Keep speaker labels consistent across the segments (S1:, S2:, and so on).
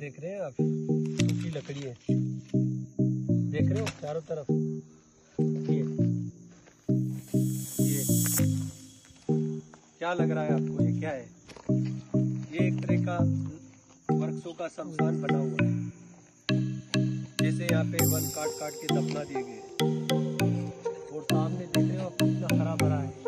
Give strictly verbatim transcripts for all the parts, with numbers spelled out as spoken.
S1: देख रहे हैं आप, सूखी लकड़ी है, देख रहे हो चारों तरफ। ये ये क्या लग रहा है आपको, ये क्या है? ये एक तरह का वृक्षों का शमशान बना हुआ है। जैसे यहाँ पे वन काट काट के दफना दिए गए, और सामने देख रहे हो आप कितना हरा भरा है।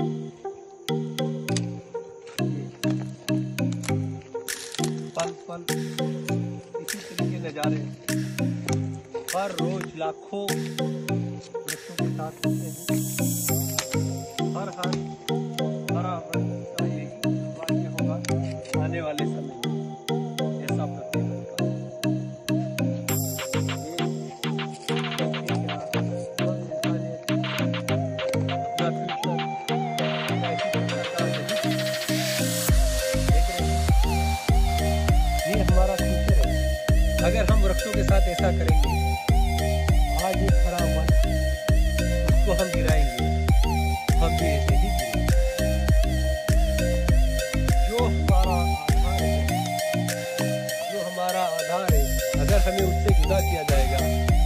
S1: पल पल इसी तरह के नज़ारे हर रोज लाखों वृक्षों के साथ होते हैं। हर हर हरा वृक्ष का यही वाक्य होगा आने वाले समय में, ऐसा प्रतीत होता है। ये हमारा फ्यूचर है अगर हम वृक्षों के साथ ऐसा करेंगे। आज ये खड़ा हुआ उसको हम गिराएंगे, हम भी ऐसे ही गिरेंगे। जो हमारा आधार है, जो हमारा आधार है, अगर हमें उससे जुदा किया जाएगा